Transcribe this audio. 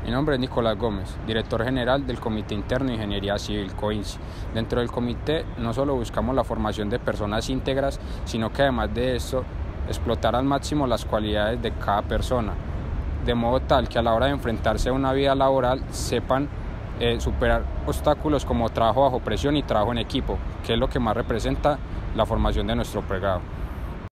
Mi nombre es Nicolás Gómez, director general del Comité Interno de Ingeniería Civil, COINCI. Dentro del comité no solo buscamos la formación de personas íntegras, sino que además de esto, explotar al máximo las cualidades de cada persona, de modo tal que a la hora de enfrentarse a una vida laboral sepan superar obstáculos como trabajo bajo presión y trabajo en equipo, que es lo que más representa la formación de nuestro pregrado.